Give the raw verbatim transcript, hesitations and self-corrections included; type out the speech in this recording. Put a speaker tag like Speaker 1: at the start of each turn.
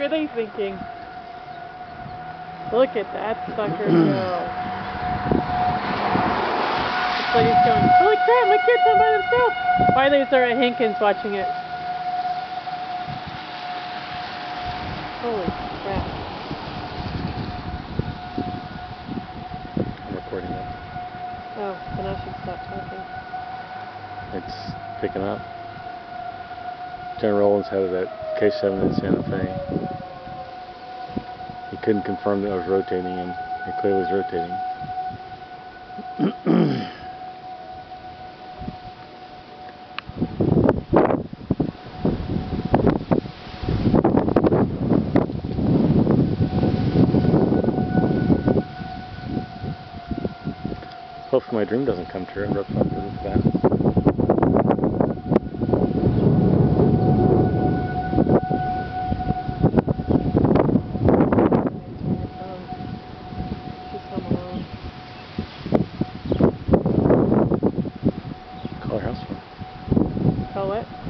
Speaker 1: are they thinking? Look at that sucker go. Looks like he's going, holy crap, my kid's on by themselves. Why are they there at Hankins watching it? Holy crap.
Speaker 2: I'm recording it.
Speaker 1: Oh, then I should stop talking.
Speaker 2: It's picking up. General Rollins had it at K seven in Santa Fe. He couldn't confirm that it was rotating, and it clearly was rotating. Hopefully my dream doesn't come true. I'm real confident for that. Call her house phone.
Speaker 1: Call what?